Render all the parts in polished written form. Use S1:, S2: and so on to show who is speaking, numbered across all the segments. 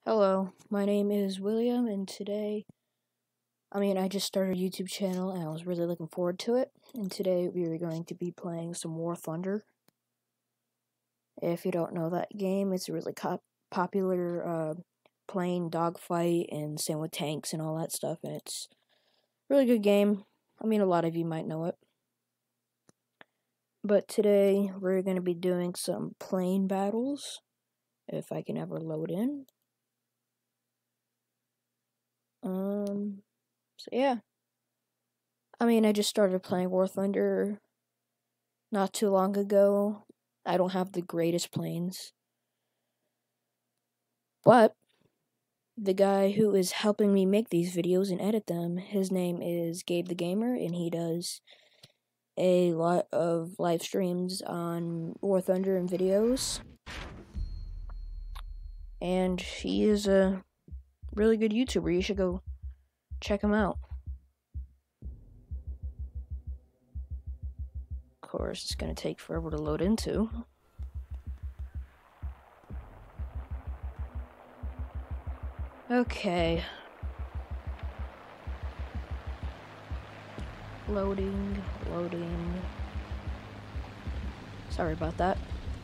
S1: Hello, my name is William, and I just started a YouTube channel, and I was really looking forward to it. And today we are going to be playing some War Thunder. If you don't know that game, it's a really popular plane dogfight and same with tanks and all that stuff, and it's a really good game. A lot of you might know it. But today we're going to be doing some plane battles, if I can ever load in. So yeah. I just started playing War Thunder not too long ago. I don't have the greatest planes. But the guy who is helping me make these videos and edit them, his name is Gabe the Gamer, and he does a lot of live streams on War Thunder and videos. And he is a really good YouTuber. You should go check him out. Of course, it's going to take forever to load into. Okay. Loading. Sorry about that.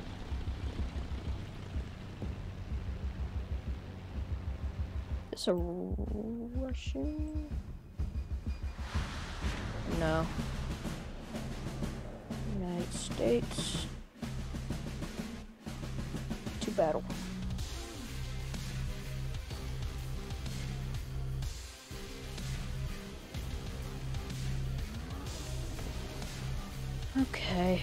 S1: Is this a Russian? No. United States. To battle. Okay.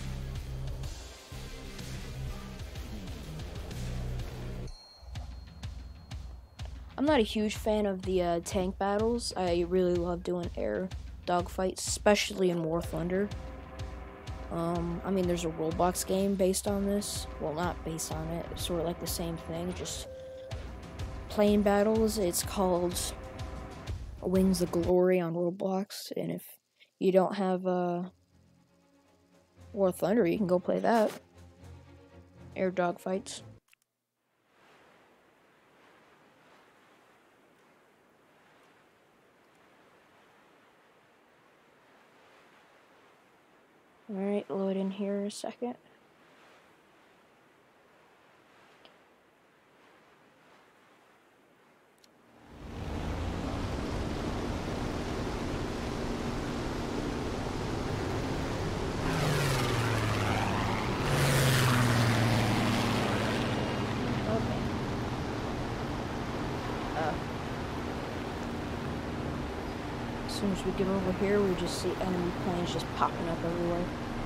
S1: I'm not a huge fan of the tank battles. I really love doing air dogfights, especially in War Thunder. There's a Roblox game based on this. Well, not based on it. It's sort of like the same thing, just plane battles. It's called Wings of Glory on Roblox, and if you don't have War Thunder, you can go play that. Air dogfights. Alright, load in here a second. As soon as we get over here, we just see enemy planes just popping up everywhere.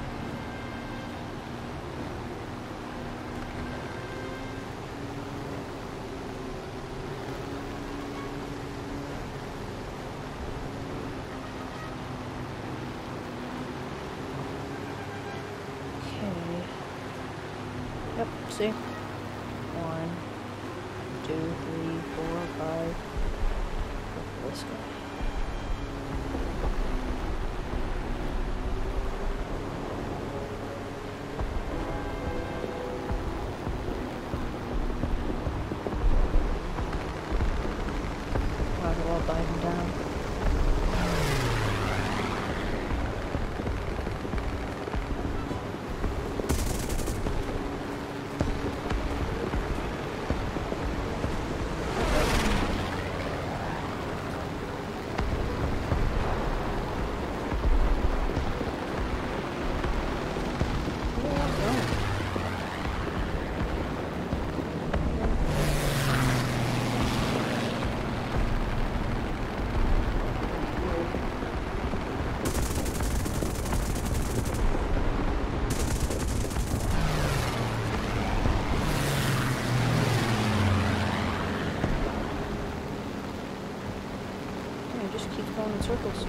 S1: Okay. Yep, see? 1, 2, 3, 4, 5. This guy. They're all diving down. Just keep going in circles.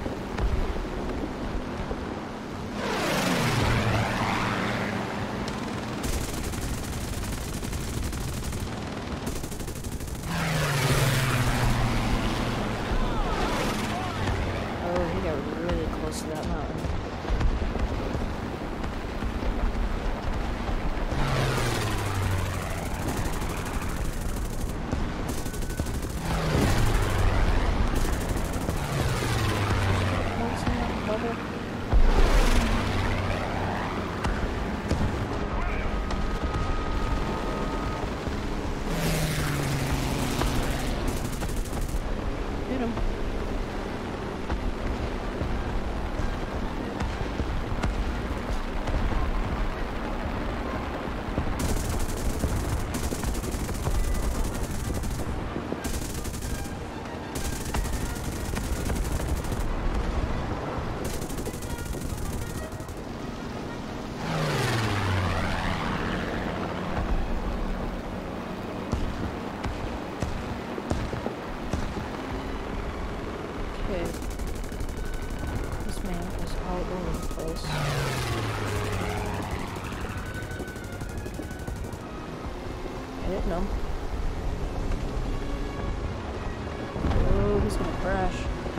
S1: Oh, he got really close to that mountain. him. This man is all over the place. Hitting him. Oh, he's gonna crash.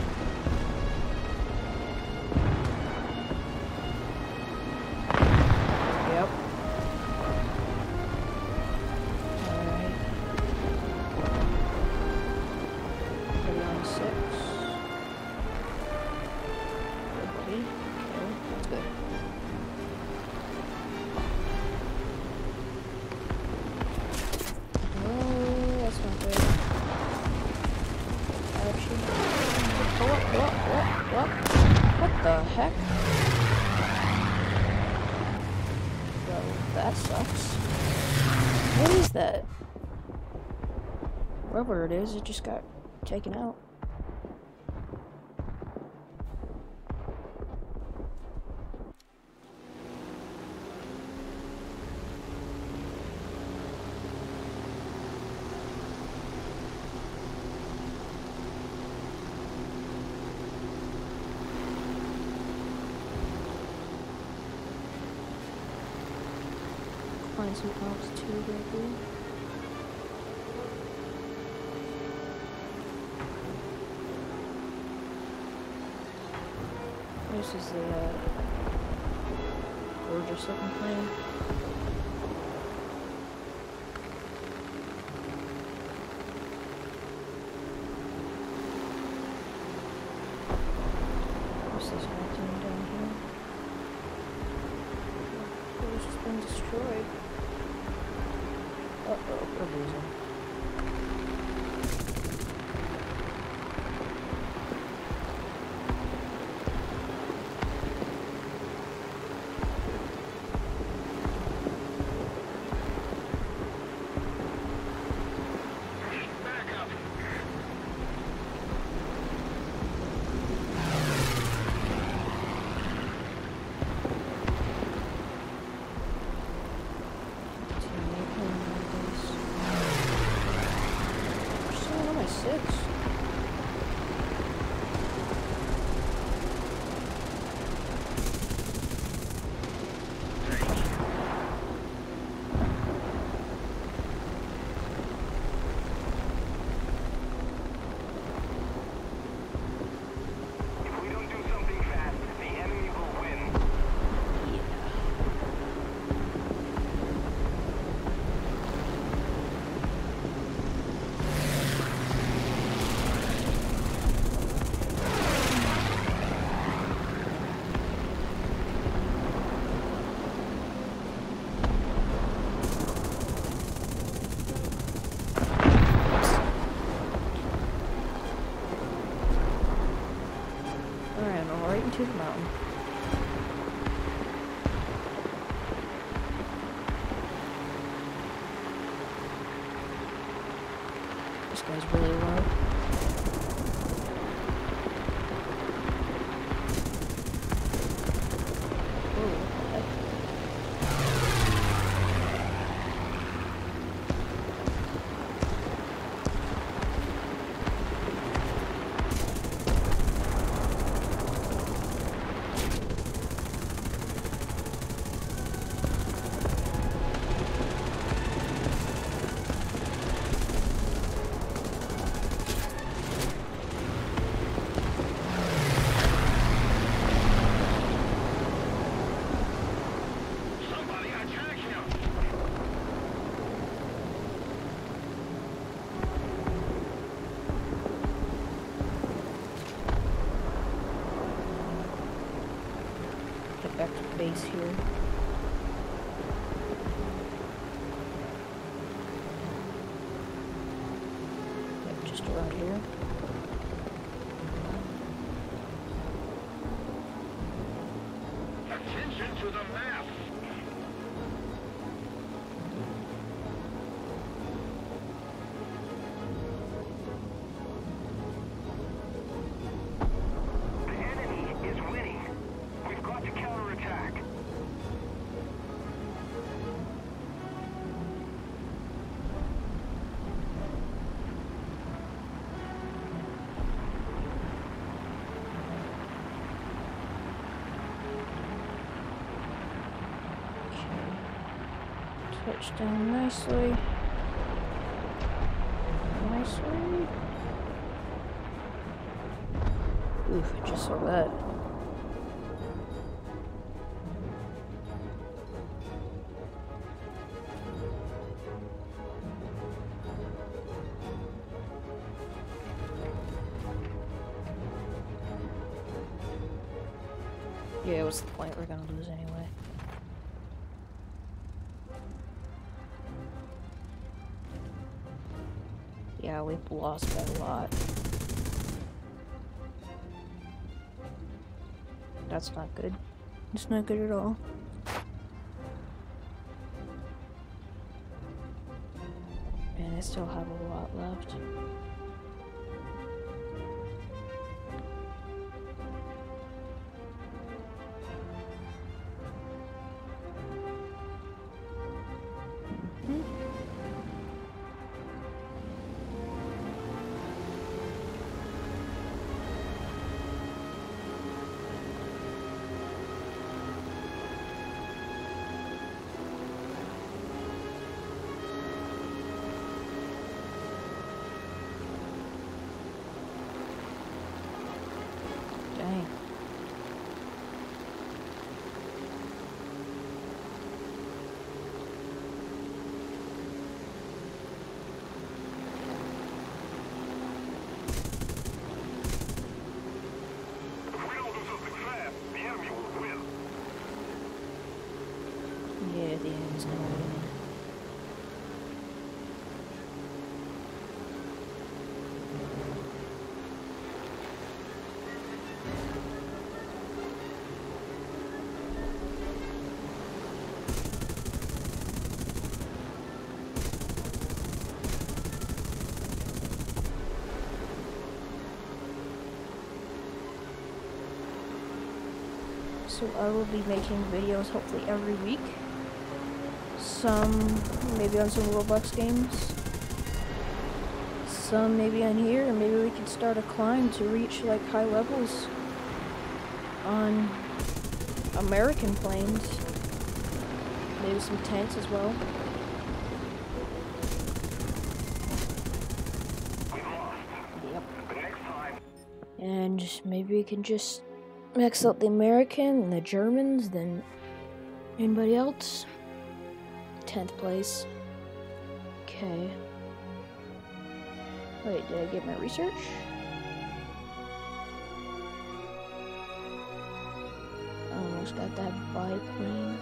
S1: Yep. Alright. 6. Okay, that's good. No, that's not good. Ouchie. What the heck? Well, that sucks. What is that? Whatever it is, it just got taken out. Find some altitude right here. This is the gorgeous looking plane. What's this guy doing down here? Oh, it's just been destroyed. Uh-oh, we're losing. To the mountain. This guy's really low. Back to base here. Yep, just around here. Touch down nicely. Nicely. Oof, I just saw that. Yeah, what's the point? We're gonna lose anyway. Yeah, we've lost by a lot. That's not good. It's not good at all. And I still have a lot left. Dang. Yeah, the enemy's gonna win. So I will be making videos hopefully every week. Some maybe on some Roblox games. Some maybe on here, and maybe we could start a climb to reach like high levels on American planes. Maybe some tanks as well. Yep. And maybe we can just max out the American and the Germans, then anybody else. 10th place. Okay. Wait, did I get my research? Almost got that biplane.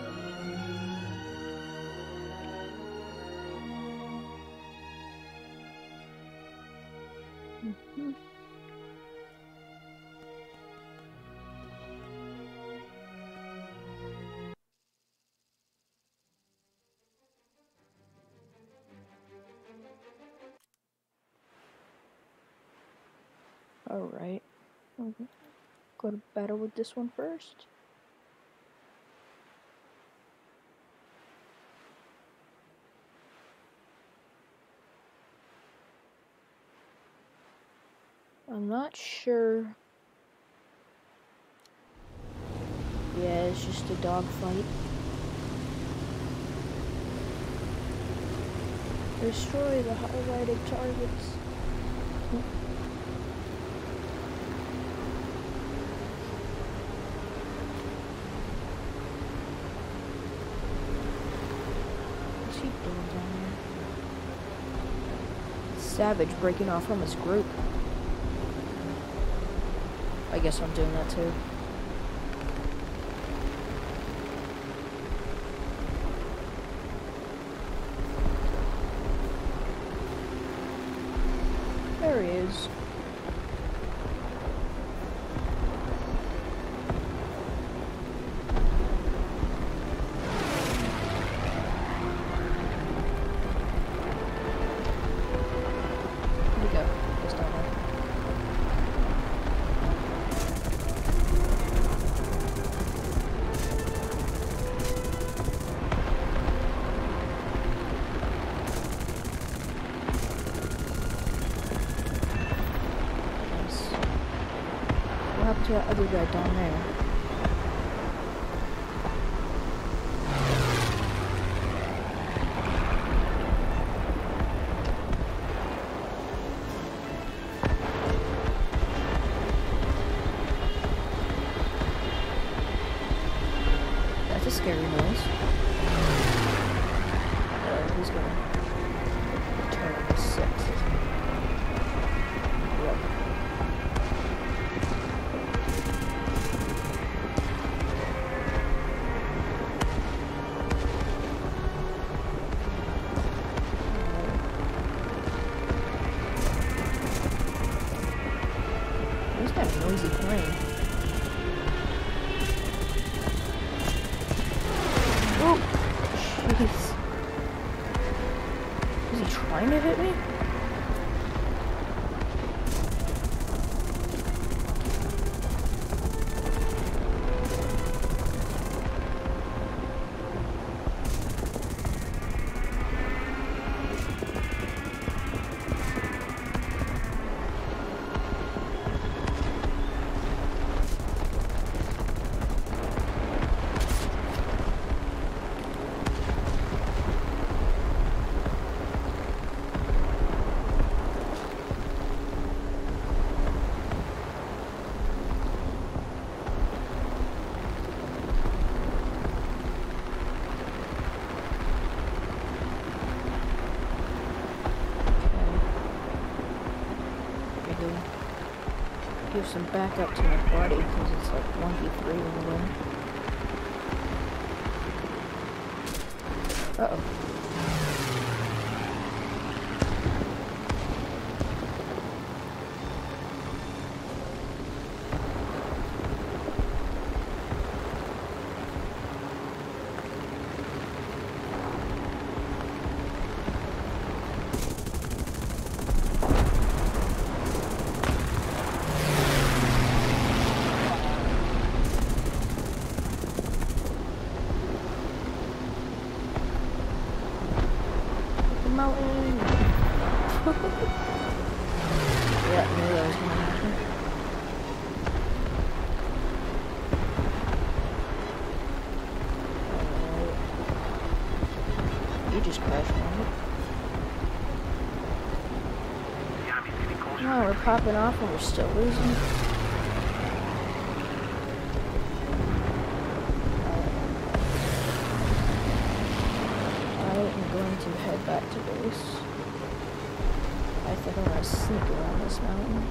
S1: Alright. Go to battle with this one first. I'm not sure. Yeah, it's just a dogfight. Destroy the highlighted targets. What's he doing down there? Savage breaking off from his group. I guess I'm doing that too. There he is. Here we go. Just down there. What happened to that other guy down there? scary noise. He's gonna turn to 6. Yep. He's got a noisy plane. Oh, jeez. Is he trying to hit me? Give some backup to my buddy because it's like 1v3 in the way. Uh-oh. Mountain. Yeah, I knew that was gonna happen. You just crashed on it. Oh, we're popping off and we're still losing. I'm going to head back to base. I think I'm gonna sneak around this mountain.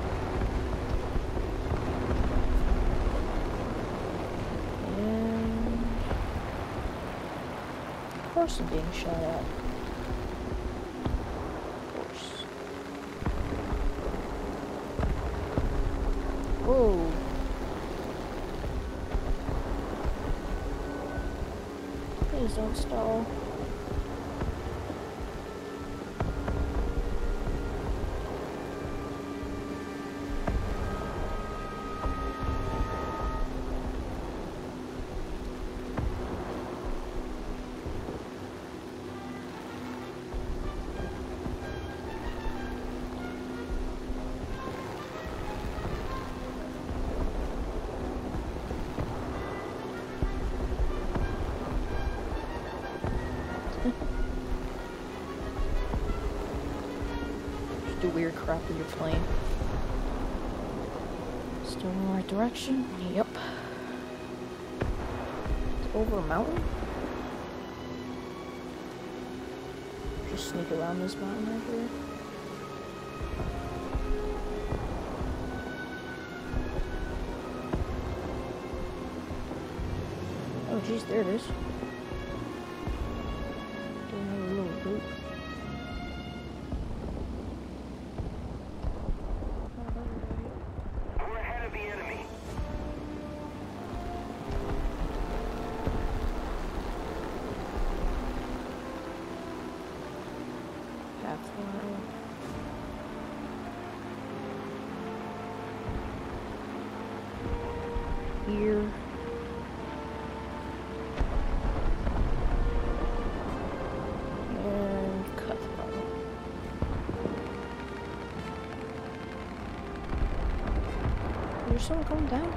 S1: And of course I'm being shot at. Of course. Whoa. Please don't stall. Do weird crap with your plane. Still in the right direction? Yep. It's over a mountain? Just sneak around this mountain right here. Oh geez, there it is. Doing a little loop. Here. And cut the bottom. There's someone coming down?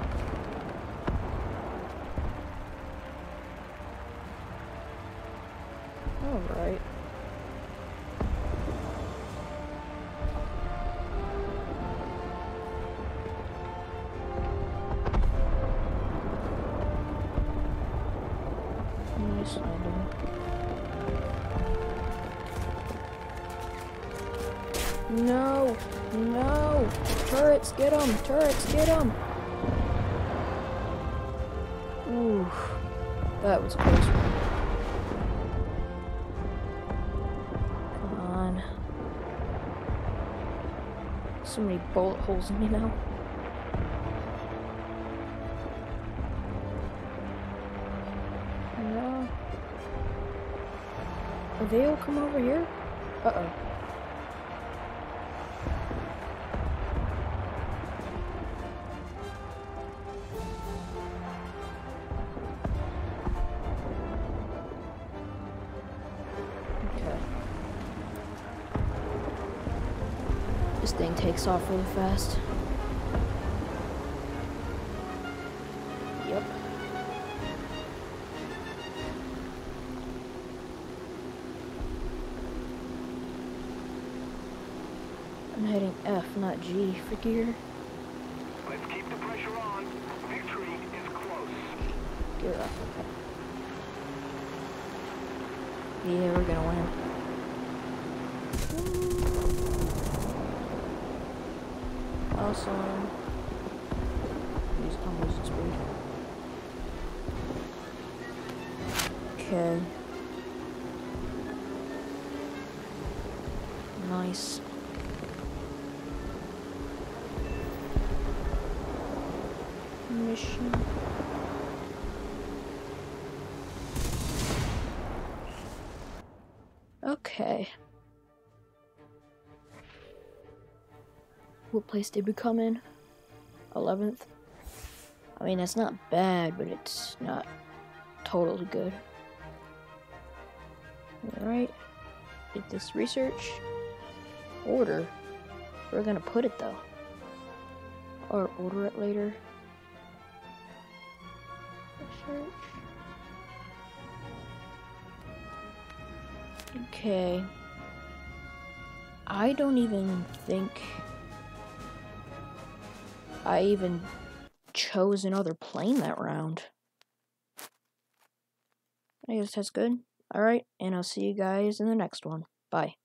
S1: Alright. No! No! Turrets, get them! Turrets, get them! Ooh, that was a close one. Come on. So many bullet holes in me now. No. Are they all come over here? Uh-oh. Okay. This thing takes off really fast. Yep. I'm hitting F, not G for gear.
S2: Let's keep the pressure on. Victory is close.
S1: Gear up, okay. Yeah, we're gonna win. Awesome. I'm losing speed. Okay. Nice. Mission. Okay. What place did we come in? 11th? I mean, that's not bad, but it's not totally good. Alright. Get this research. Order. Where are we gonna put it though? Or order it later. Research. Okay. I don't even think I even chose another plane that round. I guess that's good. Alright, and I'll see you guys in the next one. Bye.